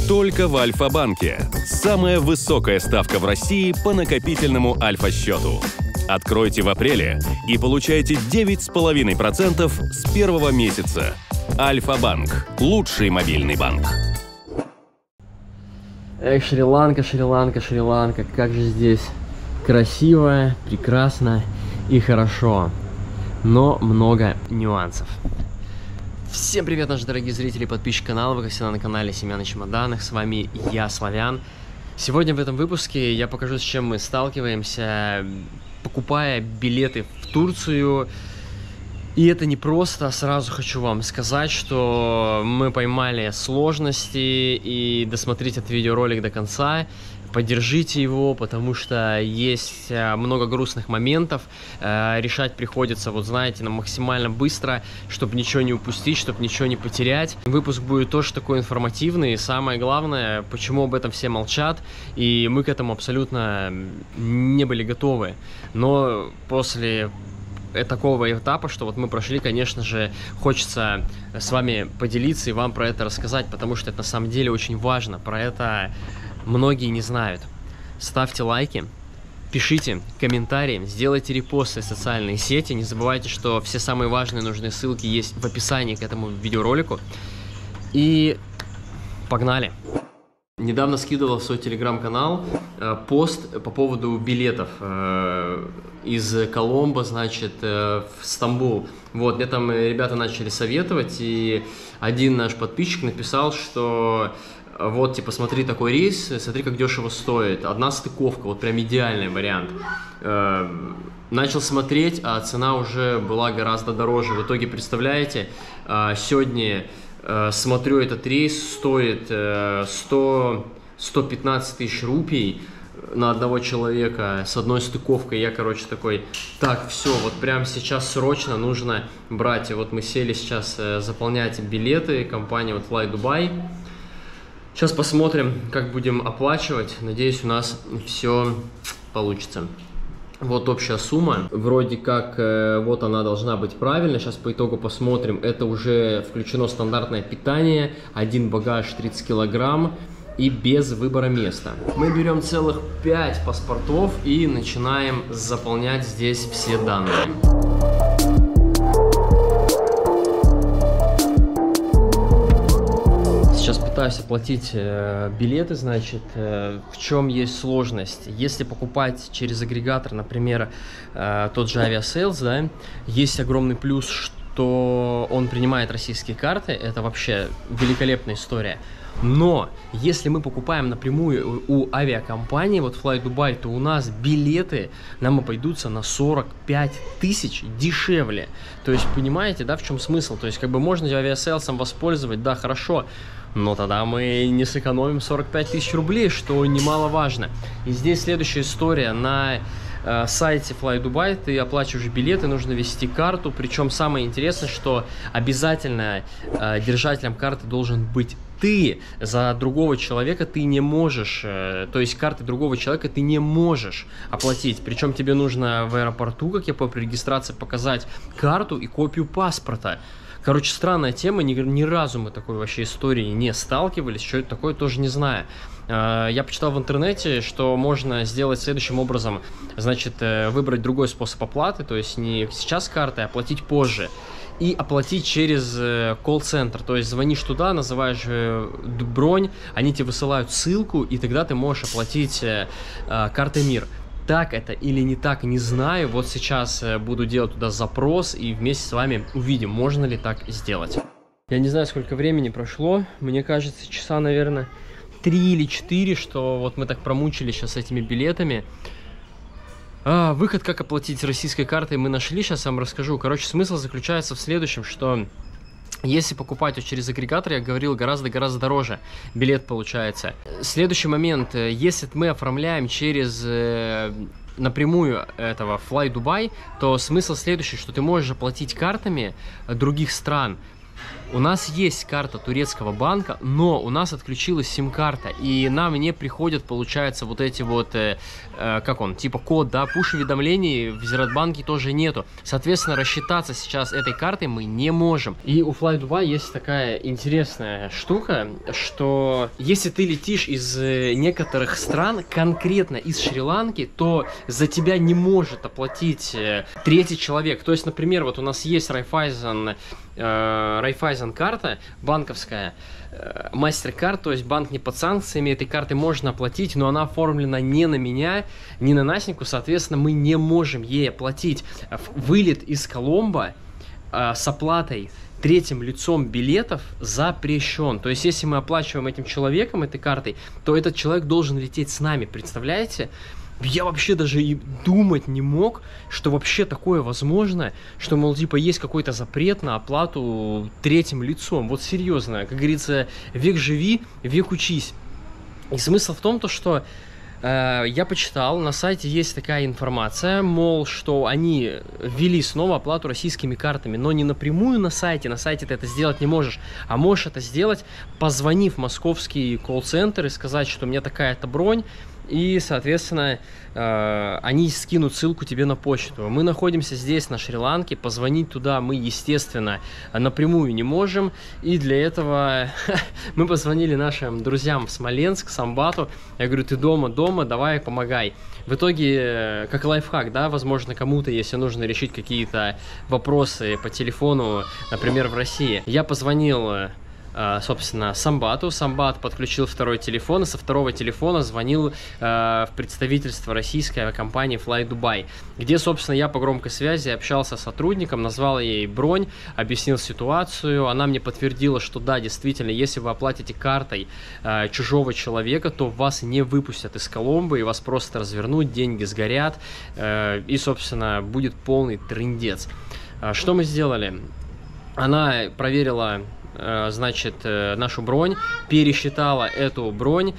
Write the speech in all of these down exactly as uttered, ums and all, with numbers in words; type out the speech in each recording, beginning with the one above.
Только в Альфа-банке. Самая высокая ставка в России по накопительному Альфа-счету. Откройте в апреле и получайте девять с половиной процентов с первого месяца. Альфа-банк. Лучший мобильный банк. Эх, Шри-Ланка, Шри-Ланка, Шри-Ланка. Как же здесь красиво, прекрасно и хорошо. Но много нюансов. Всем привет, наши дорогие зрители и подписчики канала. Вы, как всегда, на канале Семья на чемоданах. С вами я, Славян. Сегодня в этом выпуске я покажу, с чем мы сталкиваемся, покупая билеты в Турцию. И это не просто, сразу хочу вам сказать, что мы поймали сложности, и досмотрите этот видеоролик до конца, поддержите его, потому что есть много грустных моментов, решать приходится, вот знаете, нам максимально быстро, чтобы ничего не упустить, чтобы ничего не потерять. Выпуск будет тоже такой информативный, и самое главное, почему об этом все молчат, и мы к этому абсолютно не были готовы, но после такого этапа, что вот мы прошли, конечно же, хочется с вами поделиться и вам про это рассказать, потому что это на самом деле очень важно, про это многие не знают. Ставьте лайки, пишите комментарии, сделайте репосты в социальные сети, не забывайте, что все самые важные нужные ссылки есть в описании к этому видеоролику, и погнали! Недавно скидывал в свой телеграм-канал э, пост по поводу билетов э, из Коломбо, значит, э, в Стамбул. Вот, мне там ребята начали советовать, и один наш подписчик написал, что вот, типа, смотри, такой рейс, смотри, как дешево стоит. Одна стыковка, вот прям идеальный вариант. Э, начал смотреть, а цена уже была гораздо дороже. В итоге, представляете, э, сегодня... смотрю, этот рейс стоит сто пятнадцать тысяч рупий на одного человека с одной стыковкой. Я, короче, такой, так, все, вот прямо сейчас срочно нужно брать. И вот мы сели сейчас заполнять билеты, компания вот FlyDubai. Сейчас посмотрим, как будем оплачивать. Надеюсь, у нас все получится. Вот общая сумма, вроде как э, вот она должна быть правильной, сейчас по итогу посмотрим, это уже включено стандартное питание, один багаж тридцать килограмм и без выбора места. Мы берем целых пять паспортов и начинаем заполнять здесь все данные. Сейчас пытаюсь оплатить э, билеты, значит, э, в чем есть сложность. Если покупать через агрегатор, например, э, тот же Aviasales, да, есть огромный плюс, что он принимает российские карты, это вообще великолепная история. Но если мы покупаем напрямую у авиакомпании, вот FlyDubai, то у нас билеты нам обойдутся на сорок пять тысяч дешевле. То есть, понимаете, да, в чем смысл? То есть, как бы можно Aviasales воспользовать, да, хорошо, но тогда мы не сэкономим сорок пять тысяч рублей, что немаловажно. И здесь следующая история. На э, сайте FlyDubai ты оплачиваешь билеты, нужно ввести карту. Причем самое интересное, что обязательно э, держателем карты должен быть ты. За другого человека ты не можешь, э, то есть карты другого человека ты не можешь оплатить. Причем тебе нужно в аэропорту, как я по регистрации, показать карту и копию паспорта. Короче, странная тема, ни, ни разу мы такой вообще истории не сталкивались, что это такое, тоже не знаю. Я почитал в интернете, что можно сделать следующим образом, значит, выбрать другой способ оплаты, то есть не сейчас картой, а оплатить позже. И оплатить через колл-центр, то есть звонишь туда, называешь бронь, они тебе высылают ссылку, и тогда ты можешь оплатить картой МИР. Так это или не так, не знаю. Вот сейчас буду делать туда запрос и вместе с вами увидим, можно ли так сделать. Я не знаю, сколько времени прошло. Мне кажется, часа, наверное, три или четыре, что вот мы так промучились сейчас с этими билетами. А, выход, как оплатить российской картой, мы нашли. Сейчас я вам расскажу. Короче, смысл заключается в следующем, что... Если покупать вот через агрегатор, я говорил, гораздо-гораздо дороже билет получается. Следующий момент, если мы оформляем через э, напрямую этого FlyDubai, то смысл следующий, что ты можешь оплатить картами других стран. У нас есть карта турецкого банка, но у нас отключилась сим-карта, и нам не приходят, получается, вот эти вот, э, э, как он, типа код, да, пуш-уведомлений в Зиратбанке тоже нету. Соответственно, рассчитаться сейчас этой картой мы не можем. И у FlyDubai есть такая интересная штука, что если ты летишь из некоторых стран, конкретно из Шри-Ланки, то за тебя не может оплатить э, третий человек. То есть, например, вот у нас есть Raiffeisen, э, Raiffeisen карта банковская, э, MasterCard, то есть банк не под санкциями, этой карты можно оплатить, но она оформлена не на меня, не на Настеньку, соответственно, мы не можем ей оплатить. Вылет из Коломбо э, с оплатой третьим лицом билетов запрещен. То есть, если мы оплачиваем этим человеком, этой картой, то этот человек должен лететь с нами, представляете? Я вообще даже и думать не мог, что вообще такое возможно, что, мол, типа, есть какой-то запрет на оплату третьим лицом. Вот серьезно, как говорится, век живи, век учись. И смысл в том, то, что э, я почитал, на сайте есть такая информация, мол, что они ввели снова оплату российскими картами, но не напрямую на сайте, на сайте ты это сделать не можешь, а можешь это сделать, позвонив в московский колл-центр и сказать, что у меня такая-то бронь, и, соответственно, э, они скинут ссылку тебе на почту. Мы находимся здесь, на Шри-Ланке, позвонить туда мы, естественно, напрямую не можем. И для этого мы позвонили нашим друзьям в Смоленск, Самбату. Я говорю, ты дома, дома, давай, помогай. В итоге, как лайфхак, да, возможно, кому-то, если нужно решить какие-то вопросы по телефону, например, в России. Я позвонил, собственно, Самбату. Самбат подключил второй телефон, и со второго телефона звонил э, в представительство российской авиакомпании FlyDubai, где, собственно, я по громкой связи общался с сотрудником, назвал ей бронь, объяснил ситуацию. Она мне подтвердила, что да, действительно, если вы оплатите картой э, чужого человека, то вас не выпустят из Коломбо, и вас просто развернут, деньги сгорят, э, и, собственно, будет полный трындец. Э, что мы сделали? Она проверила, значит, нашу бронь, пересчитала эту бронь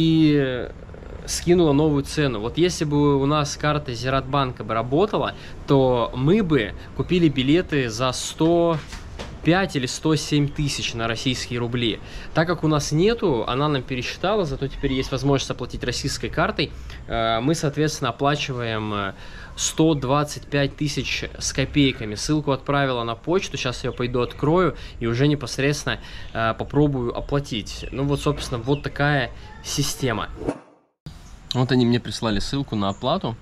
и скинула новую цену. Вот если бы у нас карта Зиратбанка бы работала, то мы бы купили билеты за сто пять или сто семь тысяч на российские рубли. Так как у нас нету, она нам пересчитала, зато теперь есть возможность оплатить российской картой. Мы, соответственно, оплачиваем сто двадцать пять тысяч с копейками. Ссылку отправила на почту, сейчас я ее пойду открою и уже непосредственно э, попробую оплатить. Ну вот, собственно, вот такая система. Вот они мне прислали ссылку на оплату.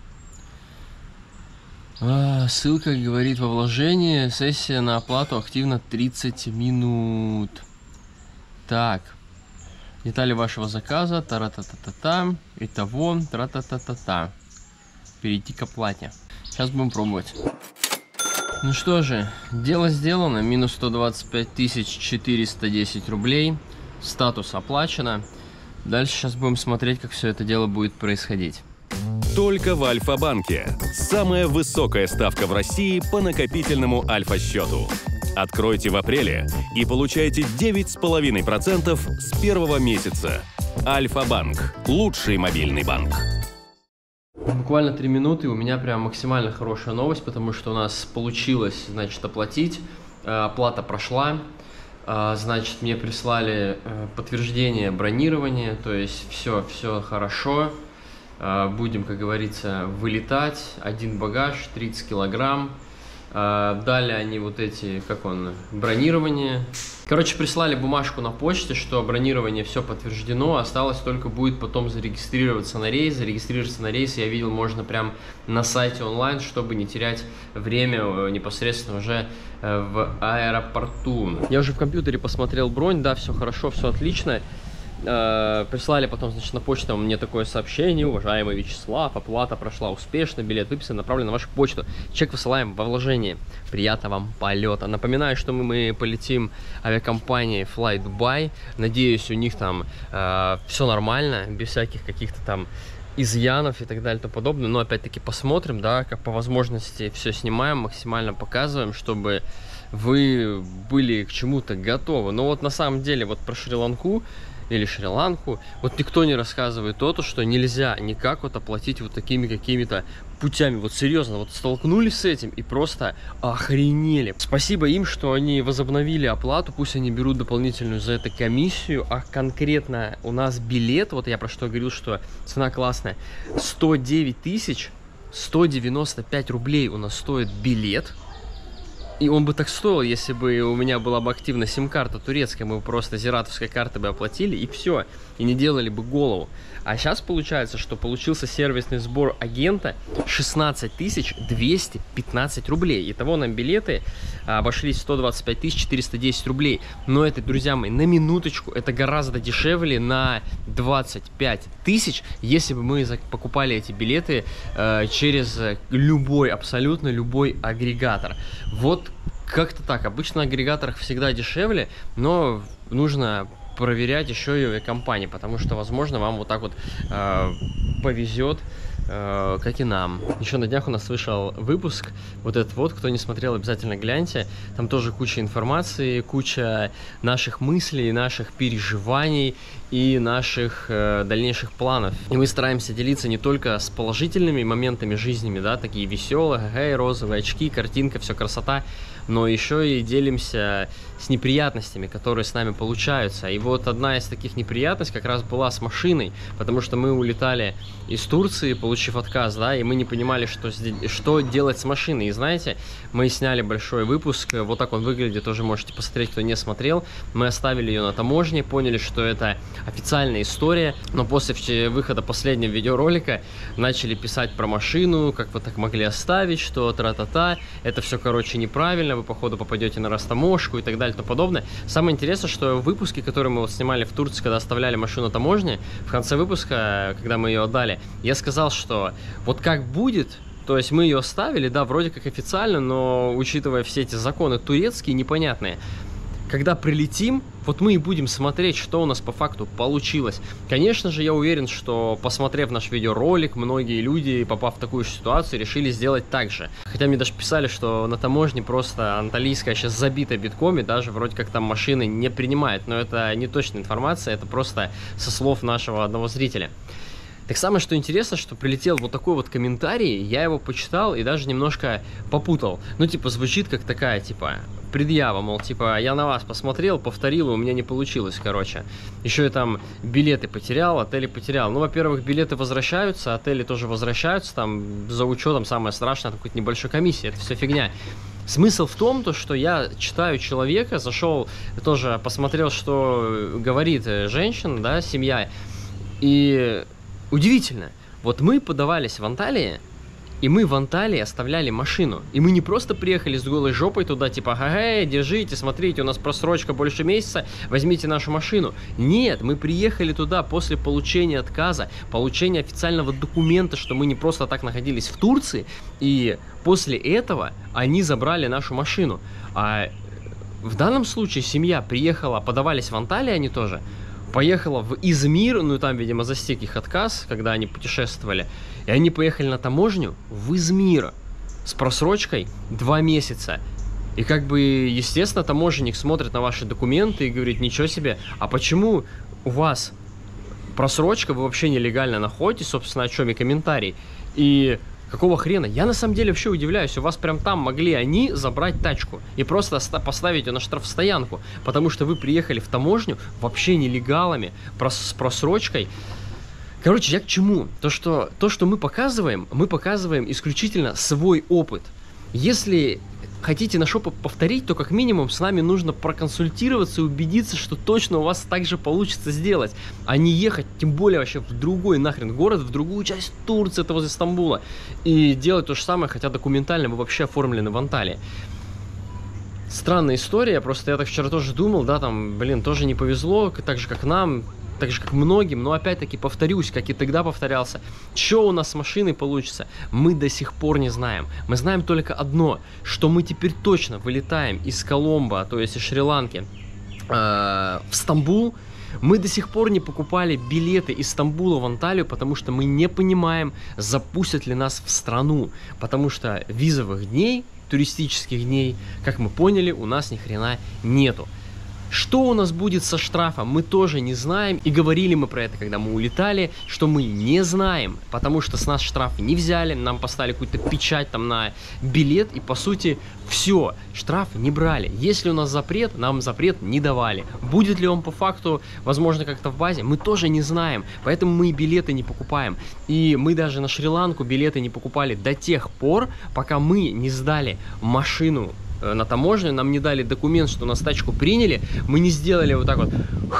А, ссылка говорит во вложении, сессия на оплату активна тридцать минут. Так, детали вашего заказа, тара-та-та-та-та, итого, тра-та-та-та-та. Перейти к оплате. Сейчас будем пробовать. Ну что же, дело сделано. Минус сто двадцать пять тысяч четыреста десять рублей. Статус оплачено. Дальше сейчас будем смотреть, как все это дело будет происходить. Только в Альфа-банке. Самая высокая ставка в России по накопительному Альфа-счету. Откройте в апреле и получайте девять с половиной процентов с первого месяца. Альфа-банк. Лучший мобильный банк. Буквально три минуты, у меня прям максимально хорошая новость, потому что у нас получилось, значит, оплатить. Оплата прошла. Значит, мне прислали подтверждение бронирования, то есть все, все хорошо. Будем, как говорится, вылетать. Один багаж, тридцать килограмм. Дали они вот эти, как он, бронирование. Короче, прислали бумажку на почте, что бронирование все подтверждено. Осталось только будет потом зарегистрироваться на рейс. Зарегистрироваться на рейс, я видел, можно прям на сайте онлайн, чтобы не терять время непосредственно уже в аэропорту. Я уже в компьютере посмотрел бронь, да, все хорошо, все отлично. Прислали потом, значит, на почту мне такое сообщение: уважаемый Вячеслав, оплата прошла успешно, билет выписан, направлен на вашу почту, чек высылаем во вложение, приятного вам полета. Напоминаю, что мы, мы полетим авиакомпанией FlyDubai, надеюсь, у них там э, все нормально, без всяких каких-то там изъянов и так далее и тому подобное, но опять-таки посмотрим, да, как по возможности все снимаем, максимально показываем, чтобы вы были к чему-то готовы. Но вот на самом деле, вот про Шри-Ланку или Шри-Ланку, вот никто не рассказывает то, то, что нельзя никак вот оплатить вот такими какими-то путями. Вот серьезно, вот столкнулись с этим и просто охренели. Спасибо им, что они возобновили оплату, пусть они берут дополнительную за это комиссию, а конкретно у нас билет, вот я про что говорил, что цена классная, сто девять тысяч сто девяносто пять рублей у нас стоит билет. И он бы так стоил, если бы у меня была бы активна сим-карта турецкая, мы бы просто зиратовской карты бы оплатили, и все, и не делали бы голову. А сейчас получается, что получился сервисный сбор агента шестнадцать тысяч двести пятнадцать рублей. Итого нам билеты обошлись сто двадцать пять тысяч четыреста десять рублей. Но это, друзья мои, на минуточку, это гораздо дешевле на двадцать пять тысяч, если бы мы покупали эти билеты э, через любой, абсолютно любой агрегатор. Вот как-то так. Обычно на агрегаторах всегда дешевле, но нужно проверять еще и авиакомпании, потому что, возможно, вам вот так вот э, повезет, э, как и нам. Еще на днях у нас вышел выпуск, вот этот вот, кто не смотрел, обязательно гляньте. Там тоже куча информации, куча наших мыслей, наших переживаний и наших э, дальнейших планов. И мы стараемся делиться не только с положительными моментами жизни, да, такие веселые, эй, розовые очки, картинка, все красота, но еще и делимся с неприятностями, которые с нами получаются. И вот одна из таких неприятностей как раз была с машиной, потому что мы улетали из Турции, получив отказ, да, и мы не понимали, что, что делать с машиной. И знаете, мы сняли большой выпуск, вот так он выглядит, тоже можете посмотреть, кто не смотрел. Мы оставили ее на таможне, поняли, что это официальная история, но после выхода последнего видеоролика начали писать про машину, как вы так могли оставить, что тра-та-та, это все, короче, неправильно, вы, походу, попадете на растаможку и так далее и тому подобное. Самое интересное, что в выпуске, который мы вот снимали в Турции, когда оставляли машину на таможне, в конце выпуска, когда мы ее отдали, я сказал, что вот как будет, то есть мы ее оставили, да, вроде как официально, но учитывая все эти законы турецкие, непонятные, когда прилетим, вот мы и будем смотреть, что у нас по факту получилось. Конечно же, я уверен, что, посмотрев наш видеоролик, многие люди, попав в такую же ситуацию, решили сделать так же. Хотя мне даже писали, что на таможне просто Анталийская сейчас забита битком, и даже вроде как там машины не принимают. Но это не точная информация, это просто со слов нашего одного зрителя. Так самое, что интересно, что прилетел вот такой вот комментарий, я его почитал и даже немножко попутал. Ну, типа, звучит как такая, типа, предъява, мол, типа, я на вас посмотрел, повторил, и у меня не получилось, короче. Еще я там билеты потерял, отели потерял. Ну, во-первых, билеты возвращаются, отели тоже возвращаются, там, за учетом самое страшное, там, какой-то небольшой комиссии, это все фигня. Смысл в том, то, что я читаю человека, зашел, тоже посмотрел, что говорит женщина, да, семья, и... Удивительно, вот мы подавались в Анталии, и мы в Анталии оставляли машину. И мы не просто приехали с голой жопой туда, типа, ага, держите, смотрите, у нас просрочка больше месяца, возьмите нашу машину. Нет, мы приехали туда после получения отказа, получения официального документа, что мы не просто так находились в Турции, и после этого они забрали нашу машину. А в данном случае семья приехала, подавались в Анталии они тоже, поехала в Измир, ну там, видимо, застиг их отказ, когда они путешествовали, и они поехали на таможню в Измир с просрочкой два месяца. И как бы, естественно, таможенник смотрит на ваши документы и говорит, ничего себе, а почему у вас просрочка, вы вообще нелегально находитесь, собственно, о чем и комментарий, и... Какого хрена? Я на самом деле вообще удивляюсь, у вас прям там могли они забрать тачку и просто поставить ее на штрафстоянку, потому что вы приехали в таможню вообще нелегалами, с просрочкой. Короче, я к чему? То что, то, что мы показываем, мы показываем исключительно свой опыт. Если хотите на шопу повторить, то как минимум с нами нужно проконсультироваться и убедиться, что точно у вас так же получится сделать, а не ехать, тем более вообще в другой нахрен город, в другую часть Турции, это возле Стамбула, и делать то же самое, хотя документально вы вообще оформлены в Анталии. Странная история, просто я так вчера тоже думал, да, там, блин, тоже не повезло, так же, как нам, так же, как многим, но опять-таки повторюсь, как и тогда повторялся, что у нас с машиной получится, мы до сих пор не знаем. Мы знаем только одно, что мы теперь точно вылетаем из Коломбо, то есть из Шри-Ланки, э, в Стамбул. Мы до сих пор не покупали билеты из Стамбула в Анталию, потому что мы не понимаем, запустят ли нас в страну, потому что визовых дней, туристических дней, как мы поняли, у нас ни хрена нету. Что у нас будет со штрафом, мы тоже не знаем. И говорили мы про это, когда мы улетали, что мы не знаем, потому что с нас штраф не взяли, нам поставили какую-то печать там на билет, и по сути все, штраф не брали. Если у нас запрет, нам запрет не давали. Будет ли он по факту, возможно, как-то в базе, мы тоже не знаем, поэтому мы билеты не покупаем. И мы даже на Шри-Ланку билеты не покупали до тех пор, пока мы не сдали машину на таможню, нам не дали документ, что нас тачку приняли, мы не сделали вот так вот,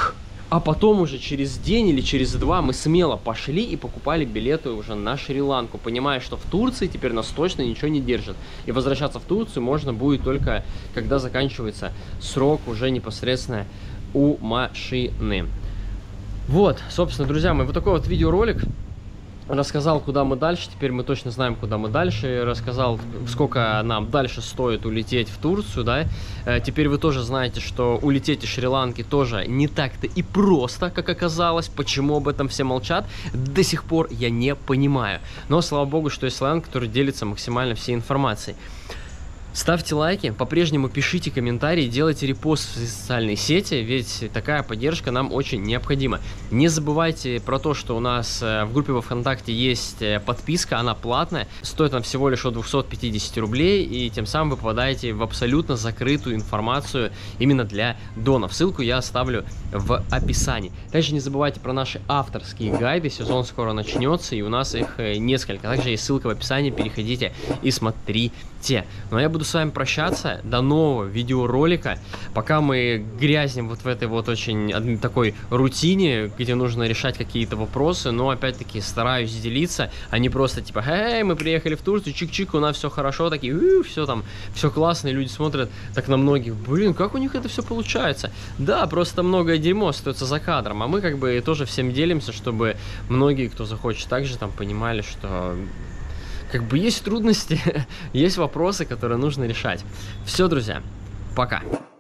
а потом уже через день или через два мы смело пошли и покупали билеты уже на Шри-Ланку, понимая, что в Турции теперь нас точно ничего не держит. И возвращаться в Турцию можно будет только, когда заканчивается срок уже непосредственно у машины. Вот, собственно, друзья мои, вот такой вот видеоролик. Рассказал, куда мы дальше, теперь мы точно знаем, куда мы дальше. Рассказал, сколько нам дальше стоит улететь в Турцию, да. Теперь вы тоже знаете, что улететь из Шри-Ланки тоже не так-то и просто, как оказалось. Почему об этом все молчат, до сих пор я не понимаю. Но, слава богу, что есть Славян, который делится максимально всей информацией. Ставьте лайки, по-прежнему пишите комментарии, делайте репост в социальные сети, ведь такая поддержка нам очень необходима. Не забывайте про то, что у нас в группе во ВКонтакте есть подписка, она платная, стоит она всего лишь от двухсот пятидесяти рублей, и тем самым вы попадаете в абсолютно закрытую информацию именно для донов. Ссылку я оставлю в описании. Также не забывайте про наши авторские гайды, сезон скоро начнется, и у нас их несколько. Также есть ссылка в описании, переходите и смотрите. Ну а я буду с вами прощаться, до нового видеоролика, пока мы грязнем вот в этой вот очень такой рутине, где нужно решать какие-то вопросы, но опять-таки стараюсь делиться, а не просто типа, эй, мы приехали в Турцию, чик-чик, у нас все хорошо, такие, все там, все классно, и люди смотрят так на многих, блин, как у них это все получается? Да, просто многое дерьмо остается за кадром, а мы как бы тоже всем делимся, чтобы многие, кто захочет, также там понимали, что... Как бы есть трудности, есть вопросы, которые нужно решать. Все, друзья, пока.